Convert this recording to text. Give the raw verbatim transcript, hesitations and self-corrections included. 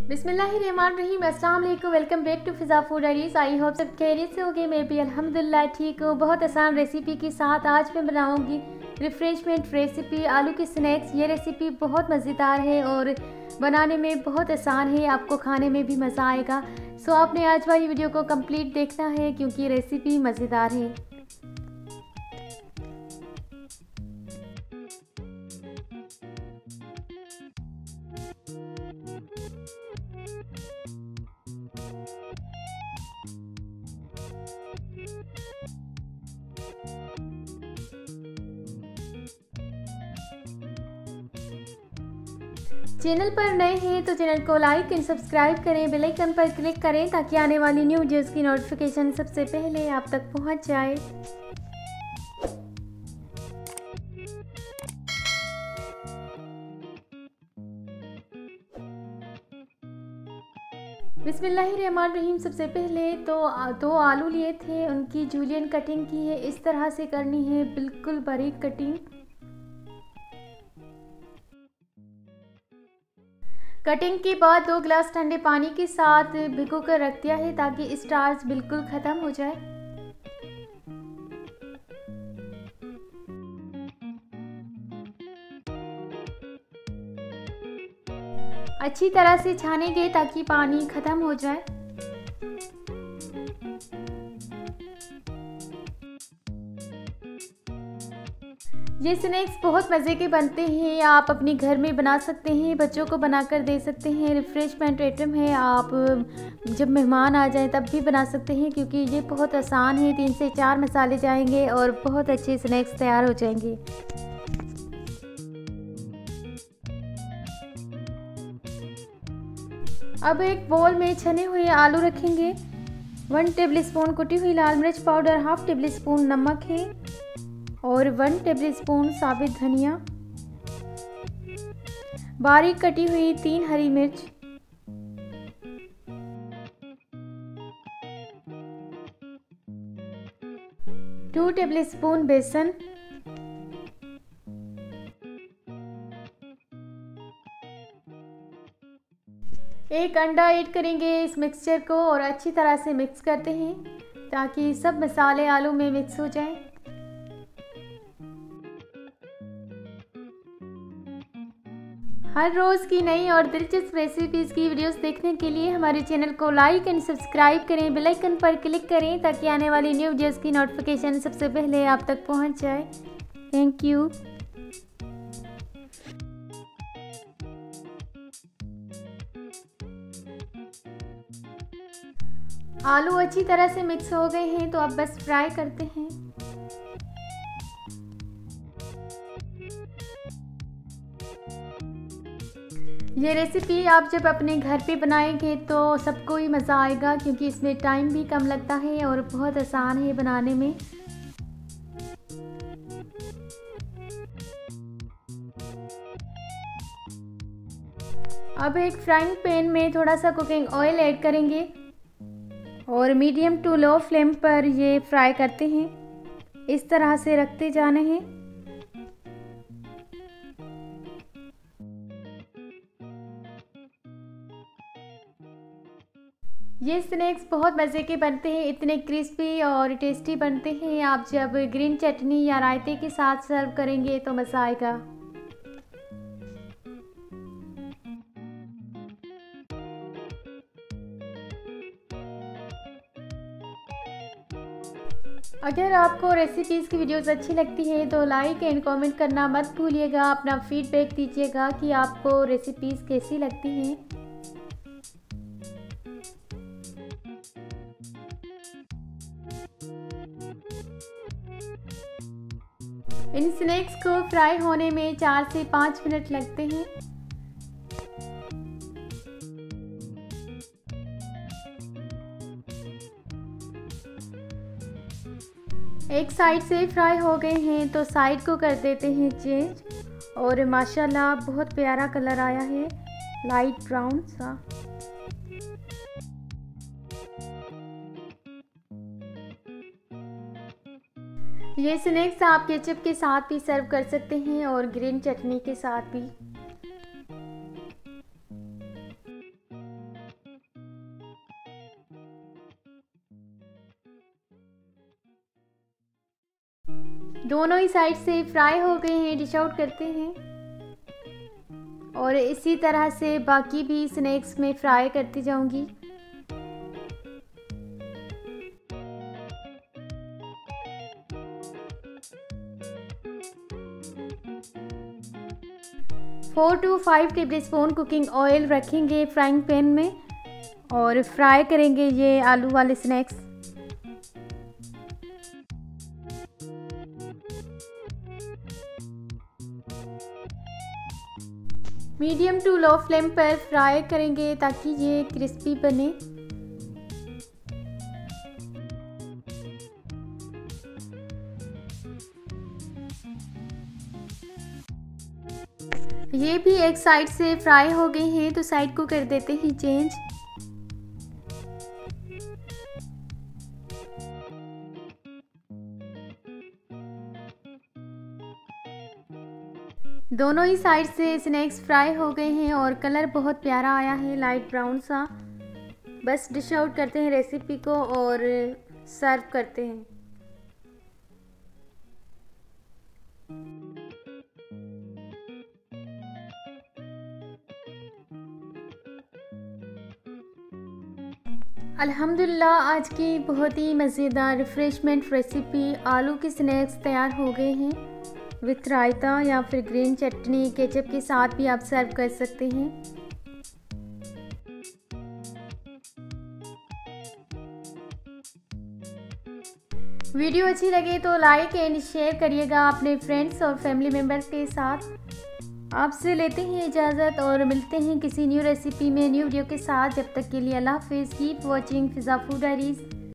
बिस्मिल्लाहिर्रहमानिर्रहीम। अस्सलाम वालेकुम। Welcome back to Fiza food diaries. I hope सब खैरियत से होंगे। मैं भी अल्हम्दुलिल्लाह ठीक हूँ। बहुत आसान रेसिपी के साथ आज मैं बनाऊँगी रिफ़्रेशमेंट रेसिपी आलू की स्नैक्स। ये रेसिपी बहुत मज़ेदार है और बनाने में बहुत आसान है, आपको खाने में भी मज़ा आएगा। सो आपने आज वाली वीडियो को कंप्लीट देखना है क्योंकि रेसिपी मज़ेदार है। चैनल पर नए हैं तो चैनल को लाइक एंड सब्सक्राइब करें, बेल आइकन पर क्लिक करें ताकि आने वाली न्यू वीडियोज़ की नोटिफिकेशन सबसे पहले आप तक पहुंच जाए। बिस्मिल्लाहिर्रहमानिर्रहीम। सबसे पहले तो दो आलू लिए थे, उनकी जूलियन कटिंग की है। इस तरह से करनी है, बिल्कुल बारीक कटिंग। कटिंग के बाद दो गिलास ठंडे पानी के साथ भिगो कर रख दिया है ताकि स्टार्च बिल्कुल ख़त्म हो जाए। अच्छी तरह से छानेंगे ताकि पानी ख़त्म हो जाए। ये स्नैक्स बहुत मज़े के बनते हैं, आप अपने घर में बना सकते हैं, बच्चों को बनाकर दे सकते हैं। रिफ़्रेशमेंट आइटम है, आप जब मेहमान आ जाएं तब भी बना सकते हैं क्योंकि ये बहुत आसान है। तीन से चार मसाले जाएंगे और बहुत अच्छे स्नैक्स तैयार हो जाएंगे। अब एक बोल में छने हुए आलू रखेंगे। वन टेबल स्पून कुटी हुई लाल मिर्च पाउडर, हाफ टेबल स्पून नमक है और वन टेबल स्पून साबित धनिया, बारीक कटी हुई तीन हरी मिर्च, टू टेबल स्पून बेसन, एक अंडा ऐड करेंगे इस मिक्सचर को और अच्छी तरह से मिक्स करते हैं ताकि सब मसाले आलू में मिक्स हो जाएं। हर रोज़ की नई और दिलचस्प रेसिपीज़ की वीडियोस देखने के लिए हमारे चैनल को लाइक एंड सब्सक्राइब करें, बेल आइकन पर क्लिक करें ताकि आने वाली न्यू वीडियोस की नोटिफिकेशन सबसे पहले आप तक पहुंच जाए। Thank you. आलू अच्छी तरह से मिक्स हो गए हैं तो अब बस फ्राई करते हैं। ये रेसिपी आप जब अपने घर पे बनाएंगे तो सबको ही मज़ा आएगा क्योंकि इसमें टाइम भी कम लगता है और बहुत आसान है बनाने में। अब एक फ्राइंग पैन में थोड़ा सा कुकिंग ऑयल ऐड करेंगे और मीडियम टू लो फ्लेम पर ये फ्राई करते हैं। इस तरह से रखते जाने हैं। ये स्नैक्स बहुत मज़े के बनते हैं, इतने क्रिस्पी और टेस्टी बनते हैं। आप जब ग्रीन चटनी या रायते के साथ सर्व करेंगे तो मज़ा आएगा। अगर आपको रेसिपीज़ की वीडियोस अच्छी लगती है तो लाइक एंड कमेंट करना मत भूलिएगा। अपना फीडबैक दीजिएगा कि आपको रेसिपीज़ कैसी लगती हैं। इन स्नैक्स को फ्राई होने में चार से पाँच मिनट लगते हैं। एक साइड से फ्राई हो गए हैं तो साइड को कर देते हैं चेंज और माशाल्लाह बहुत प्यारा कलर आया है, लाइट ब्राउन सा। ये स्नैक्स आप केचप के साथ भी सर्व कर सकते हैं और ग्रीन चटनी के साथ भी। दोनों ही साइड से फ्राई हो गए हैं, डिश आउट करते हैं। और इसी तरह से बाकी भी स्नैक्स में फ्राई करती जाऊंगी। Four to five tablespoon cooking oil रखेंगे फ्राइंग पैन में और फ्राई करेंगे ये आलू वाले snacks. Medium to low flame पर फ्राई करेंगे ताकि ये क्रिस्पी बने। ये भी एक साइड से फ्राई हो गए हैं तो साइड को कर देते हैं चेंज। दोनों ही साइड से स्नैक्स फ्राई हो गए हैं और कलर बहुत प्यारा आया है, लाइट ब्राउन सा। बस डिश आउट करते हैं रेसिपी को और सर्व करते हैं। अल्हम्दुलिल्लाह आज की बहुत ही मज़ेदार रिफ़्रेशमेंट रेसिपी आलू के स्नैक्स तैयार हो गए हैं विथ रायता या फिर ग्रीन चटनी केचप के साथ भी आप सर्व कर सकते हैं। वीडियो अच्छी लगे तो लाइक एंड शेयर करिएगा अपने फ्रेंड्स और फैमिली मेम्बर्स के साथ। आपसे लेते हैं इजाज़त और मिलते हैं किसी न्यू रेसिपी में न्यू वीडियो के साथ। जब तक के लिए अल्लाह हाफ़िज़। Keep watching Fiza food diaries.